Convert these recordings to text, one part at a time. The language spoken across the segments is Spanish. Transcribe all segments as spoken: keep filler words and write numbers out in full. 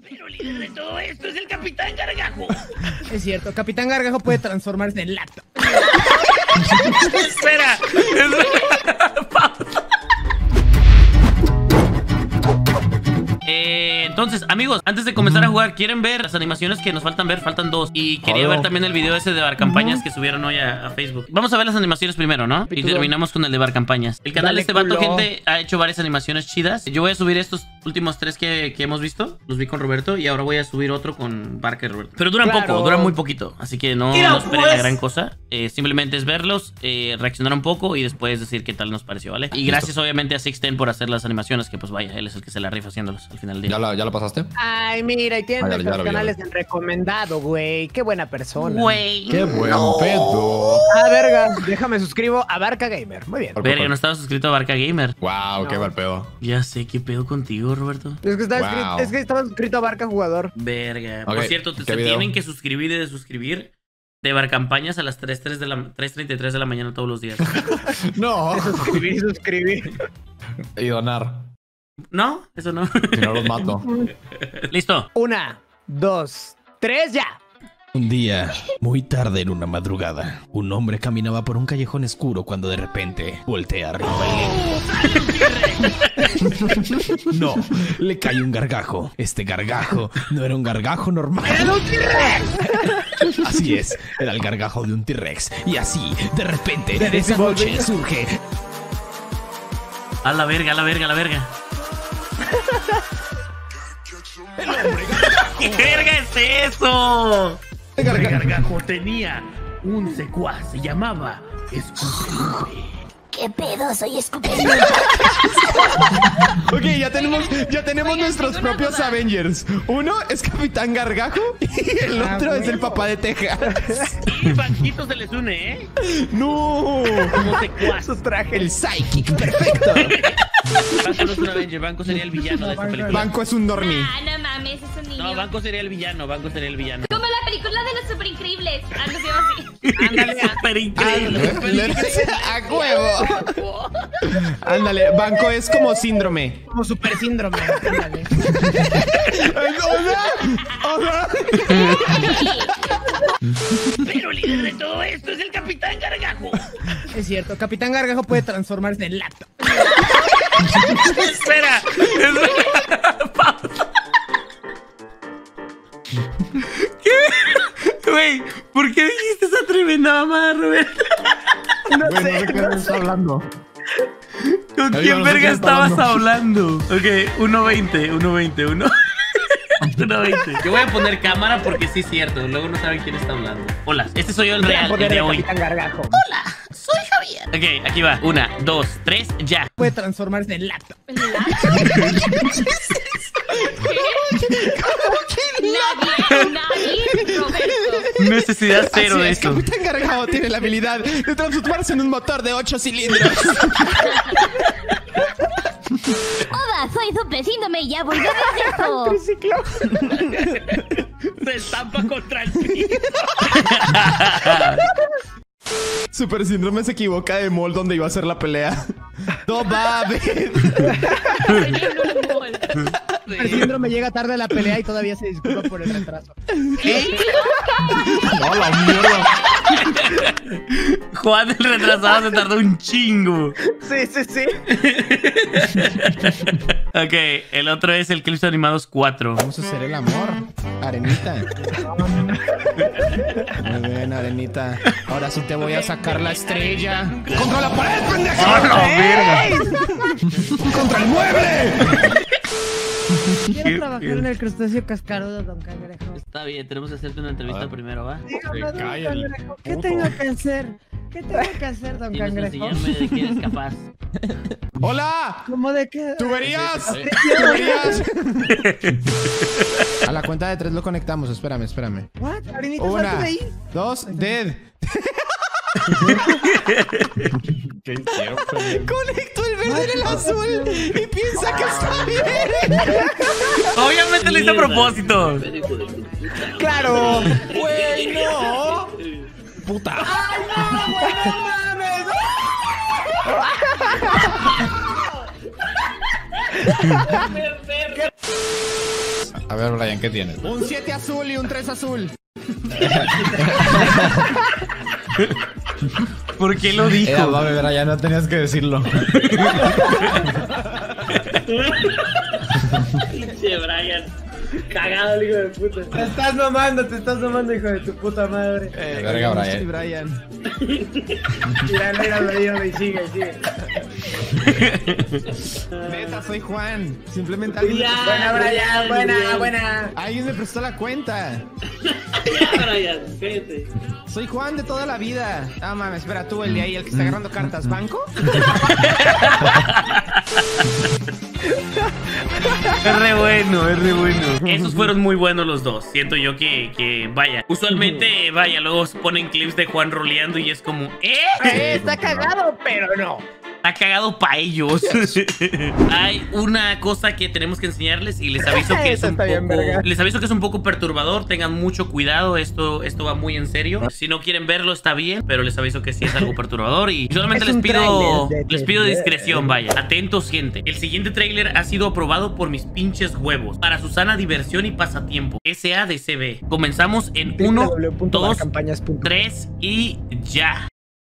Pero líder de todo esto es el Capitán Gargajo. Es cierto, Capitán Gargajo puede transformarse en laptop. Espera, espera. Pausa. Eh, entonces, amigos, antes de comenzar a jugar, ¿quieren ver las animaciones que nos faltan ver? Faltan dos. Y quería Claro. ver también el video ese de Bar Campañas que subieron hoy a, a Facebook. Vamos a ver las animaciones primero, ¿no? Y Pitudón. terminamos con el de Bar Campañas. El canal de Dale, este vato, culo. gente, ha hecho varias animaciones chidas. Yo voy a subir estos últimos tres que, que hemos visto. Los vi con Roberto. Y ahora voy a subir otro con Barca y Roberto. Pero duran Claro. poco, duran muy poquito. Así que no, Mira, no esperen pues. la gran cosa. Eh, simplemente es verlos, eh, reaccionar un poco y después decir qué tal nos pareció, ¿vale? Y gracias obviamente a Sixten por hacer las animaciones, que pues vaya, él es el que se la rifa haciéndolos al final del día. ¿Ya la, ya la pasaste? Ay, mira, y tienen Ah, ya, ya nuestros lo vi, ya canales lo en recomendado, güey. Qué buena persona. Güey. ¡Qué buen pedo! Ah, verga, déjame suscribo a Barca Gamer. Muy bien. Verga, no estaba suscrito a Barca Gamer. ¡Wow! ¡Qué No. mal pedo! Ya sé qué pedo contigo, Roberto. Es que, está Wow. escrito, es que estaba suscrito a Barca Jugador. Verga. Ok, Por cierto, te, ¿qué se video? tienen que suscribir y desuscribir de Bar Campañas a las tres treinta y tres de la mañana todos los días. ¡No! Suscribir y suscribir. Y donar. ¿No? Eso no. Si no los mato. Listo. Una, dos, tres, ya. Un día, muy tarde en una madrugada, un hombre caminaba por un callejón oscuro cuando de repente voltea arriba y le... No, le cae un gargajo. Este gargajo no era un gargajo normal. ¡Era un T-Rex! Así es, era el gargajo de un T-Rex. Y así, de repente, de esa noche surge... A la verga, a la verga, a la verga. ¿Qué verga es eso? El Gargajo tenía un secuaz, se llamaba Scooby. ¿Qué pedo? Soy Scooby. Ok, ya tenemos, ya tenemos nuestros propios Avengers. Uno es Capitán Gargajo y el Ah, otro es huevo. el papá de Texas. Y Banquito se les une, ¿eh? ¡No! Como secuaz. Su traje. El Psychic, perfecto. Banco no es un Avenger, Banco sería el villano de esta película. Banco es un normie. Ah, no mames, es un niño. No, Banco sería el villano, Banco sería el villano. Como la película de los super increíbles. Ah, no se llama así. Ándale, ah. Súper increíble. ¡A huevo! Ándale, Banco es como síndrome. Como super síndrome. Ándale. Pero líder de todo esto es el Capitán Gargajo. Es cierto, Capitán Gargajo puede transformarse en laptop. Espera, espera. Pausa. ¿Qué? Güey, ¿por qué dijiste esa tremenda mamada, Roberto? No Güey, no sé. sé qué me está hablando. ¿Con Ay, quién no sé verga quién está estabas hablando? Ok, uno veinte, uno veinte, uno uno veinte. Yo voy a poner cámara porque sí es cierto. Luego no saben quién está hablando. Hola, este soy yo el real, el Poder de de hoy. Capitán Gargajo. Soy Javier. Ok, aquí va. Una, dos, tres, ya. Puede transformarse en laptop. Nadie, nadie, Roberto. Necesidad cero Así de es, eso. Capitán Gargajo tiene la habilidad de transformarse en un motor de ocho cilindros. Hola, soy Super Síndrome y ya voy de regreso. Triciclo. Se estampa contra el piso. Super Síndrome se equivoca de mall donde iba a hacer la pelea. No mames. El síndrome llega tarde a la pelea y todavía se disculpa por el retraso. ¡No, la mierda! Juan el retrasado se tardó un chingo. Sí, sí, sí. Ok, el otro es el Clips Animados cuatro. Vamos a hacer el amor. Arenita. Muy bien, Arenita. Ahora sí te voy a sacar la estrella. ¡Contra la pared, pendejo! ¡A la verga! ¡Contra el mueble! Quiero trabajar en el crustáceo cascarudo, don Cangrejo. Está bien, tenemos que hacerte una entrevista Ah. primero, ¿va? Dígame, don cae el Cangrejo, ¿qué puto. tengo que hacer? ¿Qué tengo que hacer, don Tienes que Cangrejo? enseñarme de quién eres capaz. ¡Hola! ¿Cómo de qué? ¡Tuberías! ¡Tuberías! A la cuenta de tres lo conectamos. Espérame, espérame. What? Arenita, Una, salte de ahí. dos, dead. ¿Qué hicieron, pendejo? Conecto el verde en el azul y piensa que está bien. Obviamente lo hice a propósito. ¡Claro! Güey, no. Puta. A ver, Brian, ¿qué tienes? Un siete azul y un tres azul. ¿Por qué lo dijo? Era, va, Brian, no tenías que decirlo. Pinche Brian. Cagado el hijo de puta. Te estás mamando, te estás mamando, hijo de tu puta madre. Eh, verga, Brian. Brian. Mira, mira, mira, y sigue, sigue. Neta, soy Juan. Simplemente alguien. Ya, buena, Brian, buena, bien. buena. Alguien me prestó la cuenta. Ya, Brian, cállate. Soy Juan de toda la vida. Ah, mames, espera, tú, el de ahí, el que está agarrando cartas. ¿Banco? Es re bueno, es re bueno. Esos fueron muy buenos los dos. Siento yo que, que vaya. Usualmente, vaya, luego ponen clips de Juan roleando y es como, ¿eh? Eh, está cagado, pero no. Está cagado para ellos. Hay una cosa que tenemos que enseñarles y les aviso que es Eso un está bien, poco, verga. les aviso que es un poco perturbador. Tengan mucho cuidado. Esto, esto va muy en serio. Si no quieren verlo está bien, pero les aviso que sí es algo perturbador y solamente Es les un pido, tráiler de- les pido discreción. Vaya, atentos, gente. El siguiente tráiler ha sido aprobado por mis pinches huevos para su sana diversión y pasatiempo. S A D C B. Comenzamos en uno, dos, tres y ya.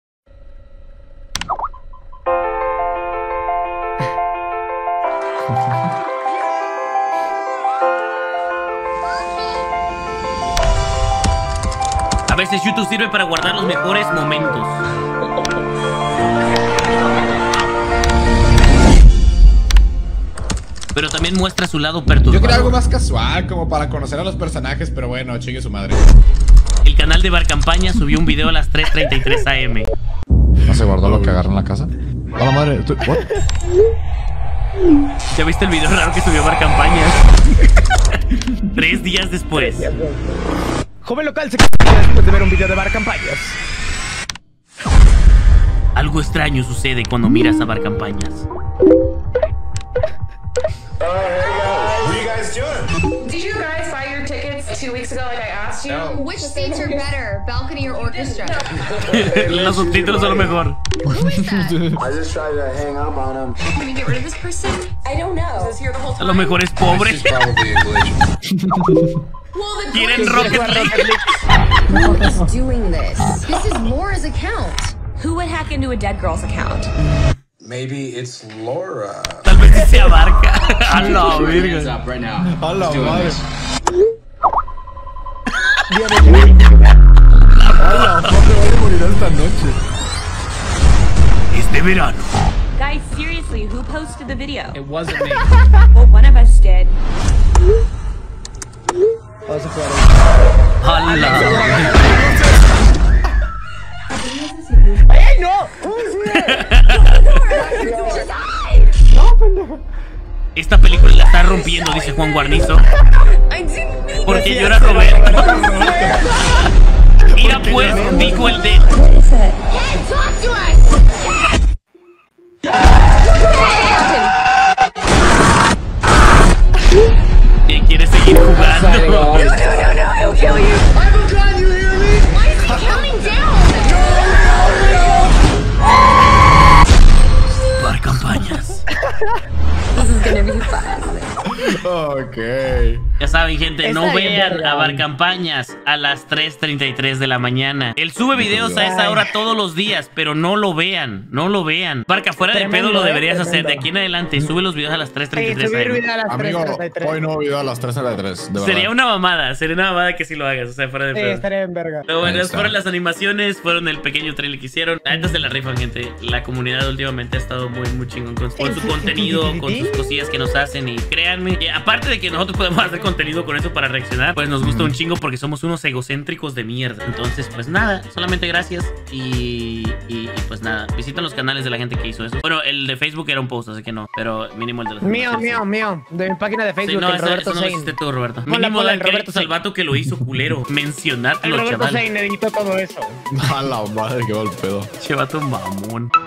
A veces YouTube sirve para guardar los mejores momentos. Pero también muestra su lado perturbador. Yo quería algo más casual, como para conocer a los personajes, pero bueno, chingue su madre. El canal de Bar Campaña subió un video a las tres treinta y tres A M ¿No se guardó lo que agarró en la casa? ¡A la madre! ¿Tú- what? ¿Ya viste el video raro que subió Bar Campaña? Tres días después. Joven local se después de ver un video de Bar Campañas. Algo extraño sucede cuando miras a Bar Campañas. Did you guys buy your tickets two weeks ago like I asked you? No. Which seats are better, balcony or orchestra? Los subtítulos son lo mejor. Who is that? I just tried to hang up on him. Can we get rid of this person? I don't know. Is this here the whole A time? lo mejor es pobre. Well, the Quieren Rocket League. Who is doing this? This is Laura's account. Who would hack into a dead girl's account? Maybe it's Laura. Tal vez sí se abarca. A la verga. Right now. ¡A la madre! esta noche. Este verano. Guys, seriously, who posted the video? It wasn't me. Well, one of us did. ¡Hala! ¡Ay, no! Esta película la está rompiendo, dice Juan Guarnizo. Porque llora Roberto. Mira pues, dijo el de... Talk to us! ¿Quién quiere seguir jugando? I will drive you, hear me? Why is he counting down? Bar Campañas. This is gonna be fun. Ok. Ya saben, gente, no Está bien, vean verga. a Bar Campañas a las tres treinta y tres de la mañana. Él sube videos a esa hora todos los días, pero no lo vean, no lo vean. Barca, fuera de Tremendo, pedo lo eh, deberías hacer. tremendo. De aquí en adelante, sube los videos a las tres treinta y Sí, tres subir A M. video a las tres Amigo, treinta y tres. hoy no video a las tres treinta y tres, de verdad. Sería una mamada, sería una mamada que sí lo hagas, o sea, fuera de Sí, pedo. estaría en verga. Pero bueno, Ahí esas está. fueron las animaciones, fueron el pequeño trailer que hicieron. La neta se la rifan, gente. La comunidad últimamente ha estado muy, muy chingón con, con su contenido, con sus cosillas que nos hacen. Y créanme, que aparte de que nosotros podemos hacer contenido con eso para reaccionar, pues nos gusta un chingo porque somos unos egocéntricos de mierda. Entonces, pues nada, solamente gracias. Y, y, y pues nada, visitan los canales de la gente que hizo eso. Bueno, el de Facebook era un post, así que no, pero mínimo el de las Mío, animaciones, sí. mío, mío. De mi página de Sí, Facebook, no, el esa- Roberto eso no lo Sein. hiciste tú, Roberto. Ponla, Mínimo ponla, dan el Roberto créditos al Sein. vato que lo hizo, culero. El Mencionadlo, Roberto chaval. Sein editó todo eso. A la madre, qué mal pedo. Che, vato mamón.